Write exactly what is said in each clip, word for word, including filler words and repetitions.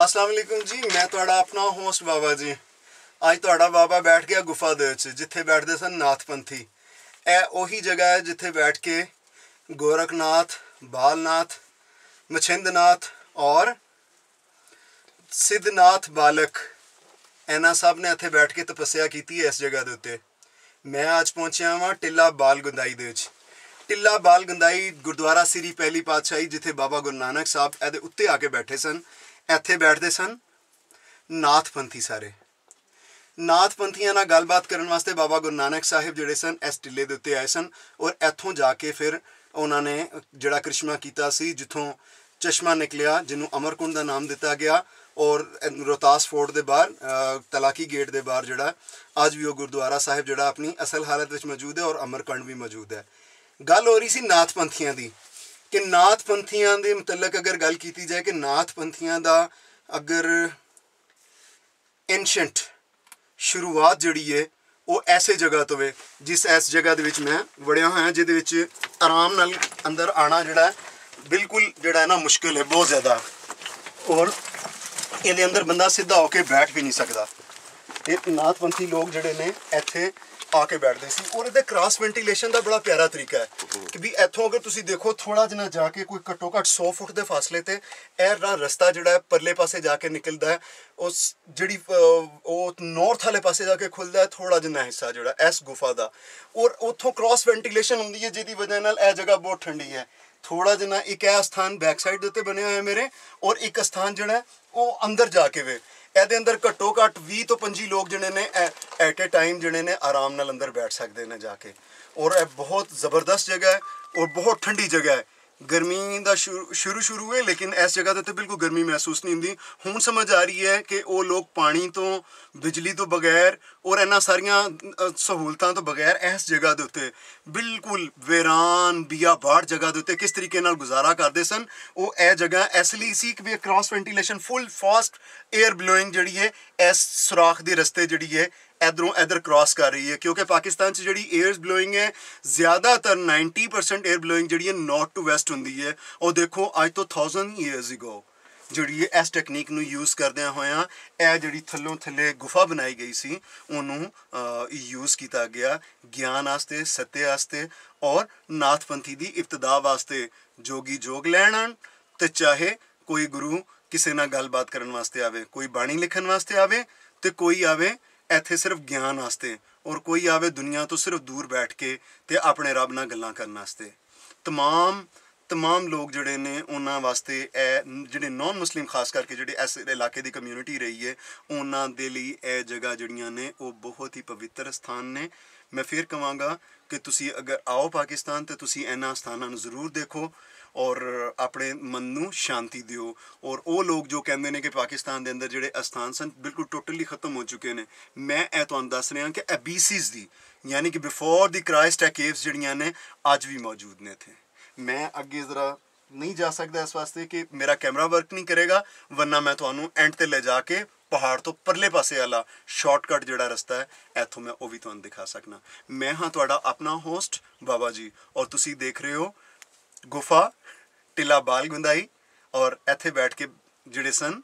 अस्सलाम वालेकुम जी, मैं तुहाड़ा अपना होस्ट बाबा जी। अज तुहाड़ा बाबा बैठ गया गुफा दे विच जिथे बैठते सन नाथपंथी। ए उही जगह है जिथे बैठ के गोरखनाथ, बालनाथ, मछिंद्रनाथ और सिद्धनाथ बालक इन्हां सब ने इत्थे बैठ के तपस्या की इस जगह के उत्ते। मैं अज पहुंचया वां टिल्ला बाल गंदाई दे विच। टिल्ला बाल गंदाई गुरुद्वारा श्री पहली पातशाही जिथे बाबा गुरु नानक साहब इहदे उत्ते आके बैठे सन। इत्थे बैठते सन नाथपंथी सारे। नाथपंथियां नाल गलबात करने वास्ते बाबा गुरु नानक साहिब जिहड़े सन इस टिल्ले दे उत्ते आए सन और इत्थों जाके फिर उन्होंने जिहड़ा करिश्मा कीता सी, जिथों चश्मा निकलिया जिन्हों अमरकुंड का नाम दिता गया और रोहतास फोर्ट के बाहर तलाकी गेट के बाहर जिहड़ा अज भी वो गुरुद्वारा साहिब जिहड़ा अपनी असल हालत में मौजूद है और अमरकंड भी मौजूद है। गल हो रही सी नाथपंथियां दी कि नाथपंथियां दे मुतलक अगर गल की जाए कि नाथपंथियां दा अगर एंशेंट शुरुआत जिहड़ी है वो ऐसे जगह तो वे जिस इस जगह दे विच मैं वड़िया होया जिहदे विच आराम नाल अंदर आना जिहड़ा बिल्कुल जिहड़ा है ना मुश्किल है बहुत ज़्यादा, और ये अंदर बंदा सीधा होके बैठ भी नहीं सकता। ये नाथपंथी लोग जिहड़े ने इत्थे आके बैठते सी और इहदे क्रॉस वेंटिलेशन का बड़ा प्यारा तरीका है कि भी इत्थों अगर तुसीं देखो थोड़ा जिहा जाके कोई घट्टो घट्ट सौ फुट के फासले ते एयर दा रस्ता जिहड़ा है परले पासे जाके निकलदा है, उस जिहड़ी वो नॉर्थ वाले पासे जाके खुलदा है थोड़ा जिहा हिस्सा जिहड़ा इस गुफा दा, और उत्थों क्रॉस वेंटिलेशन हुंदी है जिहदी वजह नाल यह जगह बहुत ठंडी है। थोड़ा जिहा एक है स्थान बैक साइड के उत्ते बने हुए मेरे और एक स्थान जिहड़ा है वो अंदर जाके वे ਇਹਦੇ अंदर घट्टो घट्ट ਵੀਹ ਤੋਂ पंजी लोग जिहड़े ने एट ए टाइम जिहड़े ने आराम नाल अंदर बैठ सकते हैं जाके, और यह बहुत ज़बरदस्त जगह है और बहुत ठंडी जगह है। गर्मी का शुरू शुरू शुरू है लेकिन इस जगह तो बिल्कुल गर्मी महसूस नहीं होती। हुण समझ आ रही है कि वो लोग पानी तो बिजली तो बगैर और इन्हां सारियां सहूलतां तो बगैर इस जगह के उत्ते बिल्कुल वीरान बियाबाड़ जगह के उत्ते किस तरीके नाल गुजारा करते सन। वो यह जगह इसलिए सी कि cross ventilation full fast air blowing जिहड़ी है इस सुराख के रस्ते जिहड़ी है इधरों इधर क्रॉस कर रही है, क्योंकि पाकिस्तान से जी एयर ब्लोइंग है ज़्यादातर नाइनटी परसेंट एयर ब्लोइंग जी नॉर्थ टू वैसट होंगी है। और देखो अज तो थाउजेंड ईयर्स इगो जी इस टैक्नीक नूं यूज़ करदियां होयां यह जी थल्लों थल्ले गुफा बनाई गई सी उन्होंने यूज़ किया गया ज्ञान आस्ते, सत्य आस्ते और नाथपंथी की इब्तदा वास्ते। जोगी जोग लैण आण ते चाहे कोई गुरु किसी नाल गलबात करन वास्ते आवे, कोई बाणी लिखण वास्ते आवे ते कोई आवे इत्थे सिर्फ ज्ञान वास्ते, और कोई आवे दुनिया तो सिर्फ दूर बैठ के ते अपने रब नाल गल्लां करन वास्ते। तमाम तमाम लोग जिहड़े ने उन्हां वास्ते ए जिहड़े नॉन मुस्लिम खास करके जिहड़े इस इलाके की कम्यूनिटी रही है उन्हां दे लई ए जगह जिहड़ियां ने वो बहुत ही पवित्र स्थान ने। मैं फिर कहांगा कि तुसी अगर आओ पाकिस्तान तो तुसी इन्हां स्थानां नूं जरूर देखो और अपने मन नूं शांति दिओ। और वो लोग जो कहते हैं कि पाकिस्तान के अंदर जिहड़े अस्थान सन बिल्कुल टोटली खत्म हो चुके हैं, मैं ए तुहानूं दस रहा कि एबीसीज़ दी यानी कि before the Christ a caves जिहड़ियां ने अज भी मौजूद ने थे। मैं अगे ज़रा नहीं जा सकता इस वास्ते कि मेरा कैमरा वर्क नहीं करेगा, वरना मैं तुहानूं एंड ते ले जाके पहाड़ तो परले पासे वाला शॉर्टकट जिहड़ा रस्ता है इत्थों मैं वो भी तुहानूं दिखा सकना। मैं हाँ तुहाड़ा अपना होस्ट बाबा जी और तुसी देख रहे हो गुफा टिल्ला बाल गंदाई, और इत्थे बैठ के जिहड़े सन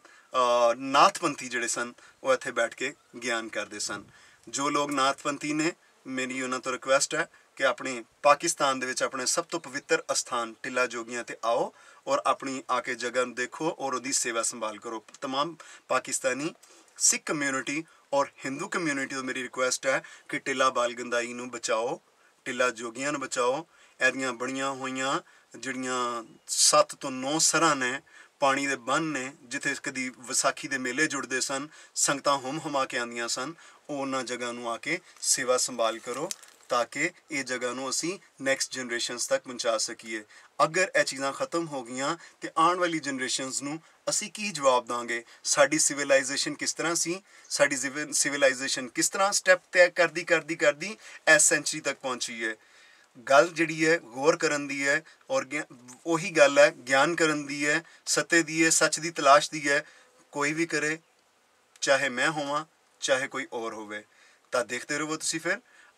नाथपंथी जिहड़े सन वो इत्थे बैठ के ज्ञान करते सन। जो लोग नाथपंथी ने मेरी उन्हां तो रिक्वेस्ट है कि अपने पाकिस्तान दे विच अपने सब तो पवित्र स्थान टिल्ला जोगियां ते आओ और अपनी आके जगह देखो और उसकी सेवा संभाल करो। तमाम पाकिस्तानी सिख कम्यूनिटी और हिंदू कम्यूनिटी तो मेरी रिक्वेस्ट है कि टिल्ला बाल गंदाई नूं बचाओ, टिल्ला जोगियां नूं बचाओ। एदियां बणियां होइयां जिहड़ियां सत्त तो नौ सरां ने पानी दे बन ने जिथे कदी विसाखी दे मेले जुड़ते सन, संगतां हुम हुमा के आंदियां सन, उन्हां जगह नूं आके सेवा संभाल करो ताकि ये जगह नूं असीं नैक्सट जनरेशनस तक पहुँचा सकीए। अगर यह चीज़ां खत्म हो गईयां तो आने वाली जनरेशनस नूं असीं की जवाब दांगे? साडी सिविलाइजेशन किस तरह सी, साडी सिविलाइजेशन किस तरह स्टैप तय करदी करदी करदी इस सेंचुरी तक पहुँची है। गल जिहड़ी है गौर करन दी है और उही गल है ज्ञान करन दी है, सत्य दी है, सच की तलाश दी है। कोई भी करे, चाहे मैं होवां चाहे कोई और होवे। तां देखते रहो तुसीं फिर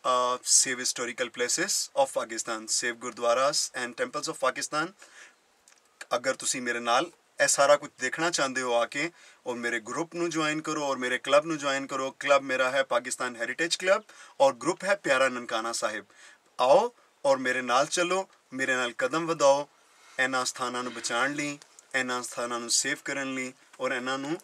save historical places of Pakistan, save gurdwaras and temples of Pakistan. अगर तुसीं मेरे नाल ਇਹ ਸਾਰਾ ਕੁਝ ਦੇਖਣਾ ਚਾਹੁੰਦੇ ਹੋ ਆके और मेरे ग्रुप ਨੂੰ ज्वाइन करो और मेरे क्लब ਨੂੰ ज्वाइन करो। क्लब मेरा है पाकिस्तान हेरिटेज क्लब और ग्रुप है प्यारा ननकाना साहिब। आओ और मेरे नाल चलो, मेरे नाल कदम ਵਧਾਓ ਇਹਨਾਂ ਸਥਾਨਾਂ ਨੂੰ ਬਚਾਉਣ ਲਈ, ਇਹਨਾਂ ਸਥਾਨਾਂ ਨੂੰ ਸੇਵ ਕਰਨ ਲਈ ਔਰ ਇਹਨਾਂ ਨੂੰ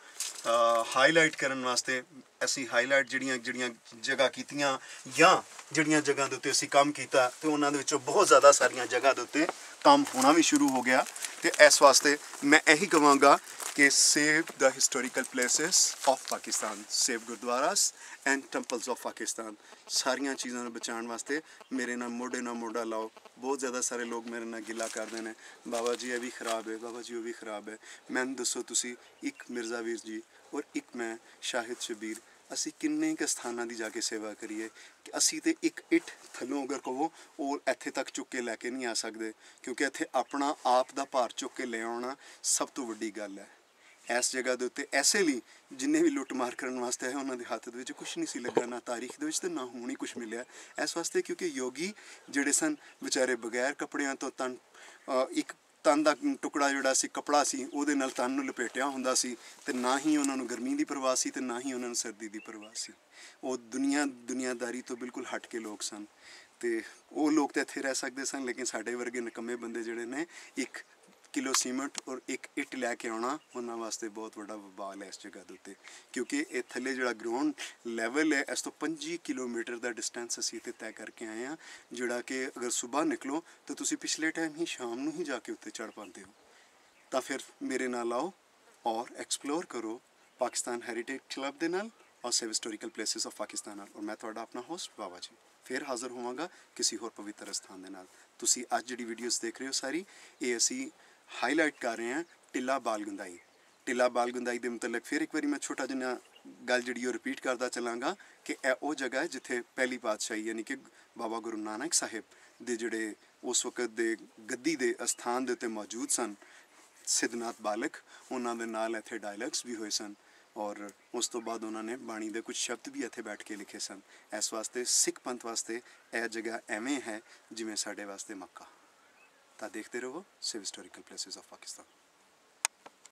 ਹਾਈਲਾਈਟ ਕਰਨ ਵਾਸਤੇ। ਅਸੀਂ ਹਾਈਲਾਈਟ ਜਿਹੜੀਆਂ ਜਿਹੜੀਆਂ ਜਗ੍ਹਾ ਕੀਤੀਆਂ ਜਾਂ ਜਿਹੜੀਆਂ ਜਗ੍ਹਾ ਦੇ ਉੱਤੇ ਅਸੀਂ ਕੰਮ ਕੀਤਾ ਤੇ ਉਹਨਾਂ ਦੇ ਵਿੱਚੋਂ ਬਹੁਤ ਜ਼ਿਆਦਾ ਸਾਰੀਆਂ ਜਗ੍ਹਾ ਦੇ ਉੱਤੇ ਕੰਮ ਹੋਣਾ ਵੀ ਸ਼ੁਰੂ ਹੋ ਗਿਆ। ਤੇ ਇਸ ਵਾਸਤੇ ਮੈਂ ਇਹੀ ਕਹਾਂਗਾ ਕਿ save the historical places of Pakistan, save gurdwaras and temples of Pakistan. ਸਾਰੀਆਂ ਚੀਜ਼ਾਂ ਨੂੰ ਬਚਾਉਣ ਵਾਸਤੇ ਮੇਰੇ ਨਾਲ ਮੋਢੇ ਨਾਲ ਮੋਢਾ ਲਾਓ। ਬਹੁਤ ਜ਼ਿਆਦਾ ਸਾਰੇ ਲੋਕ ਮੇਰੇ ਨਾਲ ਗਿਲਾ ਕਰਦੇ ਨੇ, ਬਾਬਾ ਜੀ ਇਹ ਵੀ ਖਰਾਬ ਹੈ, ਬਾਬਾ ਜੀ ਉਹ ਵੀ ਖਰਾਬ ਹੈ। ਮੈਨੂੰ ਦੱਸੋ ਤੁਸੀਂ, ਇੱਕ ਮਿਰਜ਼ਾ ਵੀਰ ਜੀ ਔਰ ਇੱਕ ਮੈਂ ਸ਼ਾਹਿਦ ਸ਼ਬੀਰ, ਅਸੀਂ ਕਿੰਨੇ ਕੁ ਸਥਾਨਾਂ ਦੀ ਜਾ ਕੇ ਸੇਵਾ ਕਰੀਏ ਕਿ ਅਸੀਂ ਤੇ ਇੱਕ ਇੱਟ ਥੱਲੋਂ ਅਗਰ ਕਹੋ ਉਹ ਇੱਥੇ ਤੱਕ ਚੁੱਕ ਕੇ ਲੈ ਕੇ ਨਹੀਂ ਆ ਸਕਦੇ, ਕਿਉਂਕਿ ਇੱਥੇ ਆਪਣਾ ਆਪ ਦਾ ਭਾਰ ਚੁੱਕ ਕੇ ਲੈ ਆਉਣਾ ਸਭ ਤੋਂ ਵੱਡੀ ਗੱਲ ਹੈ। ਇਸ ਜਗ੍ਹਾ ਦੇ ਉੱਤੇ ਐਸੇ ਲਈ ਜਿੰਨੇ ਵੀ ਲੁੱਟ ਮਾਰ ਕਰਨ ਵਾਸਤੇ ਆਏ ਉਹਨਾਂ ਦੇ ਹੱਥ ਦੇ ਵਿੱਚ ਕੁਛ ਨਹੀਂ ਸੀ ਲੱਗਾ, ਨਾ ਤਾਰੀਖ ਦੇ ਵਿੱਚ ਤੇ ਨਾ ਹੁਣ ਹੀ ਕੁਛ ਮਿਲਿਆ। ਇਸ ਵਾਸਤੇ ਕਿਉਂਕਿ ਯੋਗੀ ਜਿਹੜੇ ਸਨ ਵਿਚਾਰੇ ਬਗੈਰ ਕੱਪੜਿਆਂ ਤੋਂ ਤਨ ਇੱਕ ਤਨ ਦਾ ਟੁਕੜਾ ਜਿਹੜਾ ਸੀ ਕੱਪੜਾ ਸੀ ਉਹਦੇ ਨਾਲ ਤਨ ਨੂੰ ਲਪੇਟਿਆ ਹੁੰਦਾ ਸੀ ਤੇ ਨਾ ਹੀ ਉਹਨਾਂ ਨੂੰ ਗਰਮੀ ਦੀ ਪਰਵਾਹ ਸੀ ਤੇ ਨਾ ਹੀ ਉਹਨਾਂ ਨੂੰ ਸਰਦੀ ਦੀ ਪਰਵਾਹ ਸੀ। ਉਹ ਦੁਨੀਆ ਦੁਨੀਆਦਾਰੀ ਤੋਂ ਬਿਲਕੁਲ ਹਟ ਕੇ ਲੋਕ ਸਨ ਤੇ ਉਹ ਲੋਕ ਤਾਂ ਇੱਥੇ ਰਹਿ ਸਕਦੇ ਸਨ, ਲੇਕਿਨ ਸਾਡੇ ਵਰਗੇ ਨਿਕੰਮੇ ਬੰਦੇ ਜਿਹੜੇ ਨੇ ਇੱਕ ਕਿਲੋ ਸੀਮੈਂਟ ਔਰ ਇੱਕ ਇੱਟ ਲੈ ਕੇ ਆਉਣਾ ਉਹਨਾਂ ਵਾਸਤੇ ਬਹੁਤ ਵੱਡਾ ਵਬਾਲ ਹੈ ਇਸ ਜਗ੍ਹਾ ਦੇ ਉੱਤੇ। ਕਿਉਂਕਿ ਇਹ ਥੱਲੇ ਜਿਹੜਾ ਗਰਾਊਂਡ ਲੈਵਲ ਹੈ ਇਸ ਤੋਂ ਪੰਜੀ ਕਿਲੋਮੀਟਰ ਦਾ ਡਿਸਟੈਂਸ ਅਸੀਂ ਇੱਥੇ ਤੈਅ ਕਰਕੇ ਆਏ ਹਾਂ, ਜਿਹੜਾ ਕਿ ਅਗਰ ਸਵੇਰ ਨਿਕਲੋ ਤਾਂ ਤੁਸੀਂ ਪਿਛਲੇ ਟਾਈਮ ਹੀ ਸ਼ਾਮ ਨੂੰ ਹੀ ਜਾ ਕੇ ਉੱਤੇ ਚੜ੍ਹ ਪਾਉਂਦੇ ਹੋ। ਤਾਂ ਫਿਰ ਮੇਰੇ ਨਾਲ ਆਓ ਔਰ ਐਕਸਪਲੋਰ ਕਰੋ ਪਾਕਿਸਤਾਨ ਹੈਰੀਟੇਜ ਕਲੱਬ ਦੇ ਨਾਲ ਔਰ save historical places of Pakistan ਨਾਲ। ਔਰ ਮੈਂ ਤੁਹਾਡਾ ਆਪਣਾ ਹੋਸਟ ਬਾਬਾ ਜੀ ਫਿਰ ਹਾਜ਼ਰ ਹੋਵਾਂਗਾ ਕਿਸੇ ਹੋਰ ਪਵਿੱਤਰ ਸਥਾਨ ਦੇ ਨਾਲ। ਤੁਸੀਂ ਅੱਜ ਜਿਹੜੀ ਵੀਡੀਓਜ਼ ਦੇਖ ਰਹੇ ਹੋ ਸਾਰੀ ਇਹ ਅਸੀਂ ਹਾਈਲਾਈਟ ਕਰ ਰਹੇ ਹਾਂ ਟਿੱਲਾ ਬਾਲਗੁੰਦਾਈ। ਟਿੱਲਾ ਬਾਲਗੁੰਦਾਈ ਦੇ ਮੁਤਲਕ ਫਿਰ ਇੱਕ ਵਾਰੀ ਮੈਂ ਛੋਟਾ ਜਿਹਾ ਗੱਲ ਜਿਹੜੀ ਉਹ ਰਿਪੀਟ ਕਰਦਾ ਚੱਲਾਂਗਾ ਕਿ ਇਹ ਉਹ ਜਗ੍ਹਾ ਹੈ ਜਿੱਥੇ ਪਹਿਲੀ ਪਾਤਸ਼ਾਹੀ ਯਾਨੀ ਕਿ ਬਾਬਾ ਗੁਰੂ ਨਾਨਕ ਸਾਹਿਬ ਦੇ ਜਿਹੜੇ ਉਸ ਵਕਤ ਦੇ ਗੱਦੀ ਦੇ ਅਸਥਾਨ ਦੇ ਉੱਤੇ ਮੌਜੂਦ ਸਨ ਸਿੱਧਨਾਥ ਬਾਲਕ, ਉਹਨਾਂ ਦੇ ਨਾਲ ਇੱਥੇ ਡਾਇਲੌਗਸ ਵੀ ਹੋਏ ਸਨ ਔਰ ਉਸ ਤੋਂ ਬਾਅਦ ਉਹਨਾਂ ਨੇ ਬਾਣੀ ਦੇ ਕੁਝ ਸ਼ਬਦ ਵੀ ਇੱਥੇ ਬੈਠ ਕੇ ਲਿਖੇ ਸਨ। ਇਸ ਵਾਸਤੇ ਸਿੱਖ ਪੰਥ ਵਾਸਤੇ ਇਹ ਜਗ੍ਹਾ ਐਵੇਂ ਹੈ ਜਿਵੇਂ ਸਾਡੇ ਵਾਸਤੇ ਮੱਕਾ। ਤਾਂ ਦੇਖਦੇ ਰਹੋ save historical places of Pakistan.